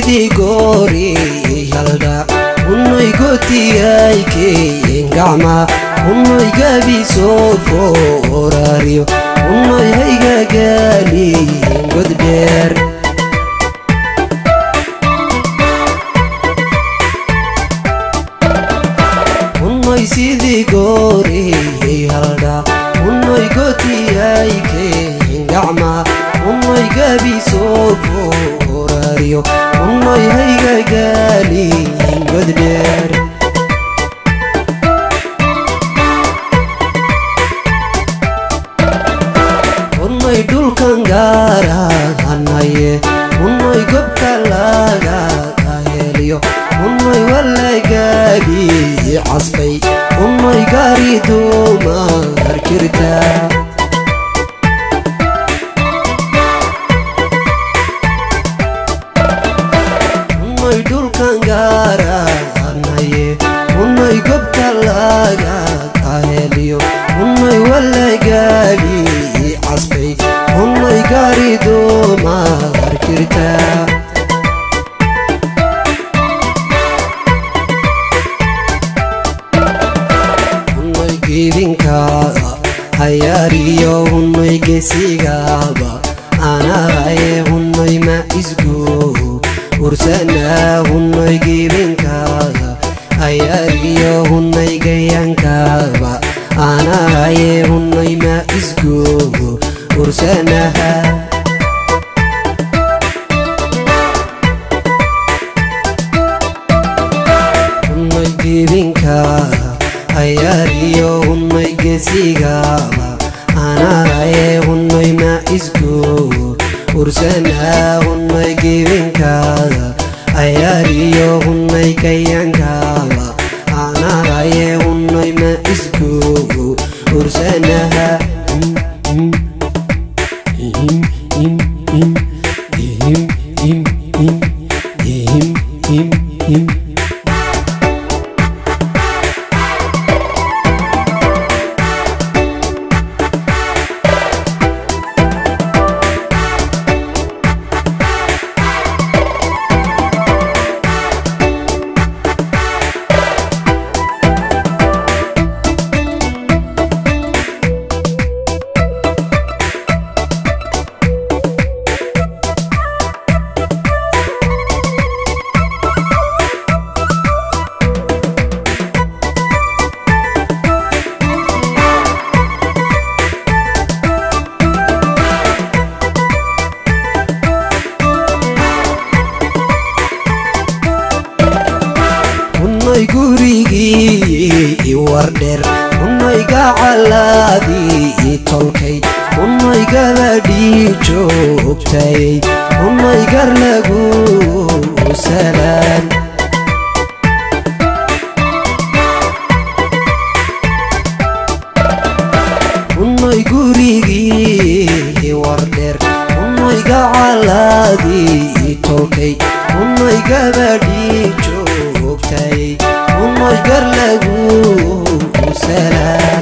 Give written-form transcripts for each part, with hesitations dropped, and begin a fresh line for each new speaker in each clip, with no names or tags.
sidii goori yalda unay gootiyayke gacma unay gabi soo foorariyo unay hayga gaali godbeer unay sidii goori yalda unay gootiyayke gacma unay gabi soo foorariyo unay hayga gaali godbeer unay dhulkan gaaranaye unay gobka laga heliyo unay walagabi casbay unay gaari dumar jirta unay dhulkan gaaranaye unay gobka laga heliyo unay walagabi casbay unay gaari dumar jirta unay geedinkaaga hayaariyo unay geesigaaba anahaye unay ma isgu ursanaa unay geedinkaaga hayaariyo unay gayankaaba anahaye unay ma isgu ursanaha unay geedinkaaga hayaariyo unay geesigaaba anahaye unay ma isgu ursanaha unay geedinkaaga hayaariyo unay gayankaaba anahaye unay ma isgu ursanaha unay gurigii wardheer unay gacalaadii tolkay unay gabadhii joogtay unay gar lagu salaan unay gurigii wardheer unay gacalaadii tolkay unay gabadhii joogtay unay gar lagu salaan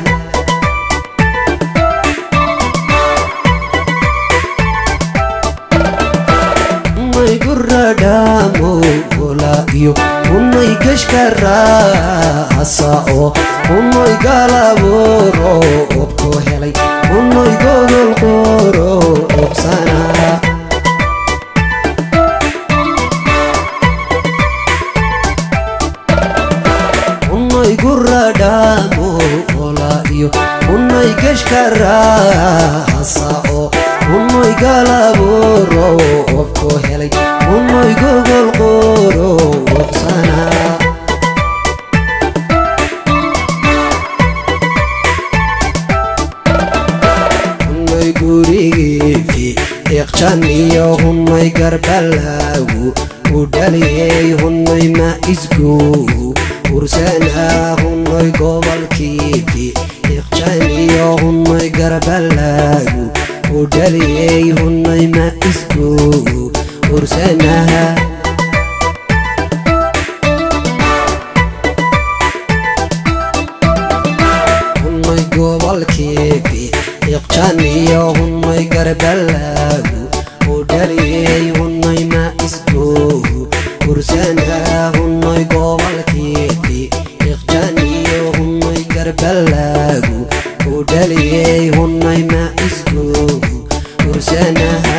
unay guradhaamo golaayo unay gashka raasao unay galaboro obko helay unay gogol qoro oqsanaa unay guradhaamo golaayo unay gashka raasao unay galaboro obko helay unay gogol qoro oqsanaa unay gurigii iqjaniyo unay garbalaagu udhaliyey unay ma isgu ursanaha unay gobolkiifi iqjaniyo unay garbalaagu udhaliyey unay ma isgu ursanaha unay gobolkiifi iqjaniyo unay garbalaagu udhaliyey unay ma isgu هنوي قوال كيفي إخجانيو هنوي قربلاغو ودليي هنوي ما إسكو ورسانها